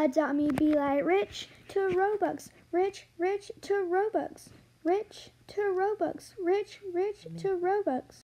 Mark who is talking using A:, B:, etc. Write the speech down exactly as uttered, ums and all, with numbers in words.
A: Adopt me, be like rich to Robux, rich, rich to Robux, rich to Robux, rich, rich to Robux.